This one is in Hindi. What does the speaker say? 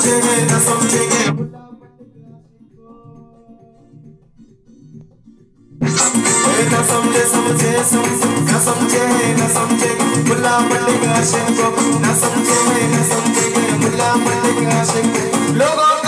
समझेंगे न समझेंगे, न समझे समझे न समझे न समझेंगे मुल्ला मलिक आशिक को, न समझे न समझेंगे मुल्ला मलिक आशिक लोगों